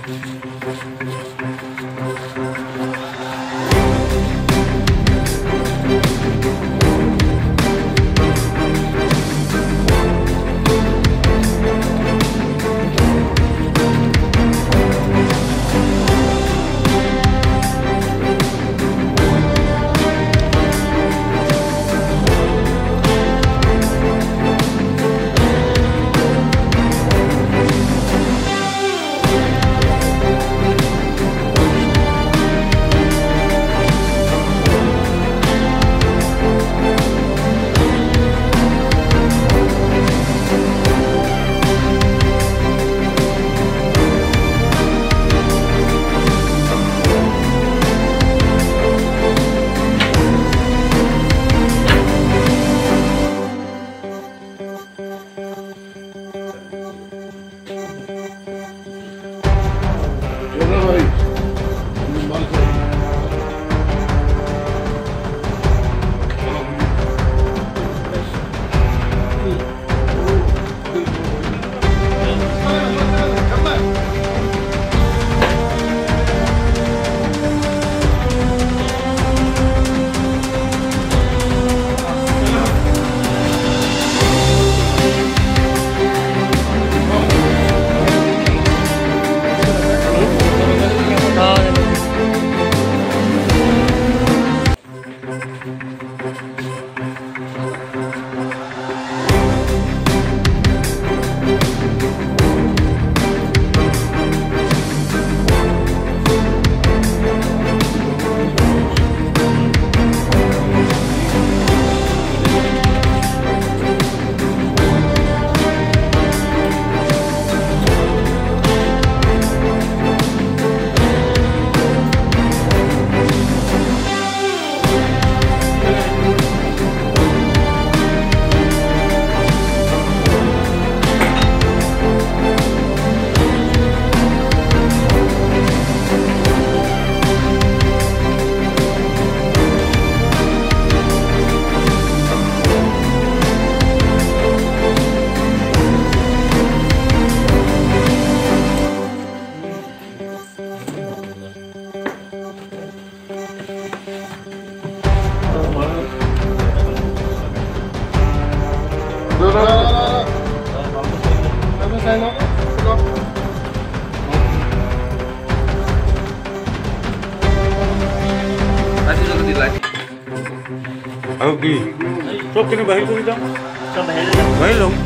কি সব কিনে বাহির করে দাও সব বাহির লম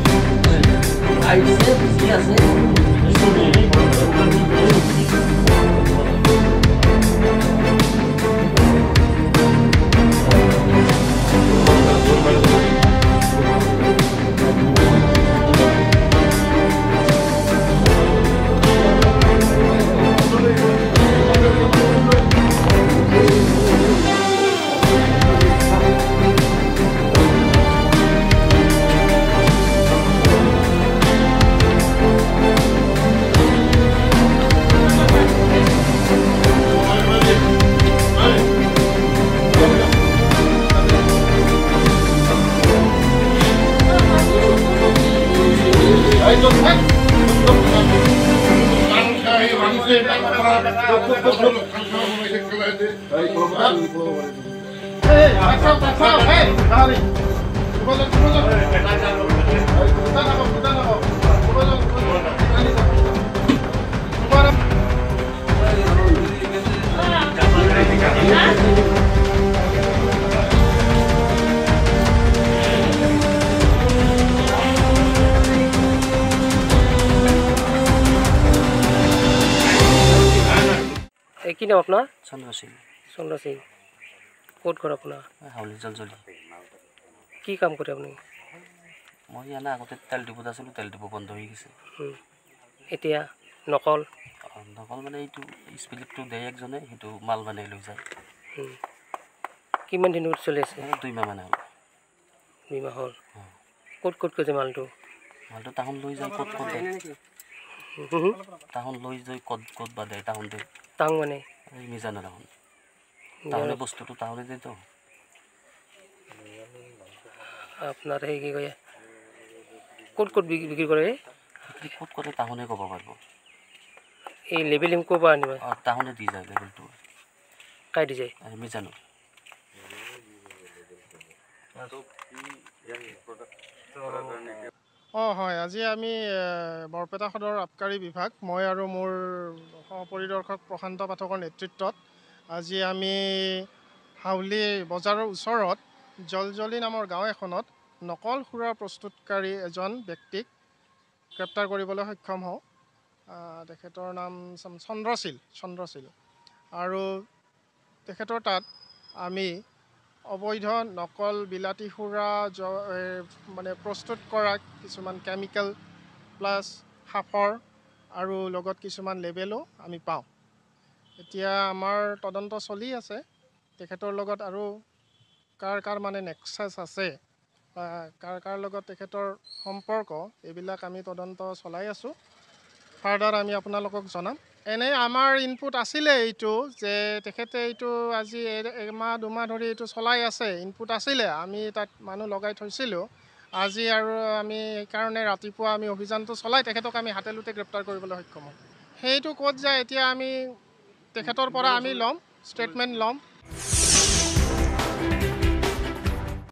আইছে বুঝি আছে কি নাম আপনার? চন্দ্ৰ সিং। চন্দ্ৰ সিং। ক'ত ঘৰ আপোনাৰ? হাউলি জলজলি। কি কাম কৰে আপুনি? মই ইয়াত আগতে তেল ডিপুত আছিলোঁ, তেল ডিপু বন্ধ হৈ গৈছে। এতিয়া নকল? নকল মানে এইটো স্পিলিটটো দেয় একজনে, সেইটো মাল বানাই লৈ যায়। কিমান দিন চলি আছে? 2 মাহ মানে হ'ল। 2 মাহ হ'ল। ক'ত ক'ত গৈছে মালটো? মালটো তাহোন লৈ যায় ক'ত ক'ত দেয়। তাহোন লৈ যায় ক'ত ক'ত বা দেয় তাহোন দেয়। তাহোন মানে? এই মিজান তাহোন। তাহলে বস্তুটো তাহলে দেয় তো। আপনার এই কি কয় ক'ত ক'ত বিক্রি কৰে? বিক্রি ক'ত কৰে তাহনে ক'ব পাৰিব। এই লেবেলিং ক'ৰ পৰা আনিবা তাহোঁতে দি যায় লেবেলটো কাই দি যায় আমি জানো হয় আজি আমি বৰপেটা সদৰ আবকাৰী বিভাগ মই আৰু মোৰ সহপৰিদৰ্শক প্ৰশান্ত পাঠকৰ নেতৃত্বত আজি আমি হাউলি বজাৰৰ ওচৰত জলজলি নামৰ গাঁও এখনত নকল সুৰা প্ৰস্তুতকাৰী এজন ব্যক্তিক গ্ৰেপ্তাৰ কৰিবলৈ সক্ষম হওঁ তেখেতৰ নাম চন্দ্ৰশীল আৰু তেখেতৰ তাত আমি অবৈধ নকল বিলাতী সুৰা মানে প্ৰস্তুত কৰা কিছুমান কেমিকেল প্লাছ সাফৰ আৰু লগত কিছুমান লেবেলো আমি পাওঁ এতিয়া আমাৰ তদন্ত চলি আছে তেখেতৰ লগত আৰু কাৰ মানে নেক্সাছ আছে বা কাৰ লগত তেখেতৰ সম্পৰ্ক এইবিলাক আমি তদন্ত চলাই আছোঁ ফাৰ্ডাৰ আমি আপোনালোকক জনাম এনে আমাৰ ইনপুট আছিলে এইটো যে তেখেতে এইটো আজি এমাহ দুমাহ ধৰি এইটো চলাই আছে ইনপুট আছিলে আমি তাত মানুহ লগাই থৈছিলোঁ আজি আৰু আমি সেইকাৰণে ৰাতিপুৱা আমি অভিযানটো চলাই তেখেতক আমি হাতে লোতে গ্ৰেপ্তাৰ কৰিবলৈ সক্ষম হ'ম সেইটো ক'ত যায় এতিয়া আমি তেখেতৰ পৰা আমি ল'ম ষ্টেটমেণ্ট ল'ম